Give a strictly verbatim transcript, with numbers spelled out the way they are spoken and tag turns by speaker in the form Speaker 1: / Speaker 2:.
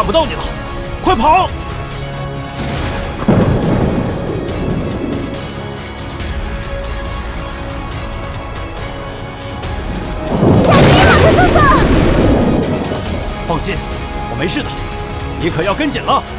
Speaker 1: 不到你了，快跑！
Speaker 2: 小心，马克叔叔！
Speaker 1: 放心，我没事的，你可要跟紧了。